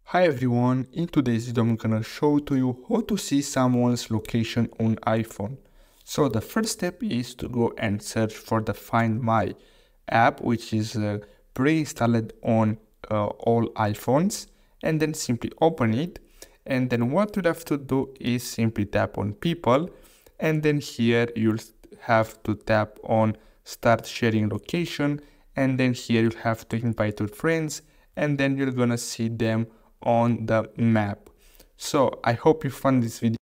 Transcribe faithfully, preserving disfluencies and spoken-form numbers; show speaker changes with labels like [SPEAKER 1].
[SPEAKER 1] Hi everyone, in today's video I'm gonna show to you how to see someone's location on iPhone. So the first step is to go and search for the Find My app, which is uh, pre-installed on uh, all iPhones, and then simply open it. And then what you'll have to do is simply tap on People, and then here you'll have to tap on Start Sharing Location, and then here you'll have to invite your friends, and then you're gonna see them on the map. So I hope you found this video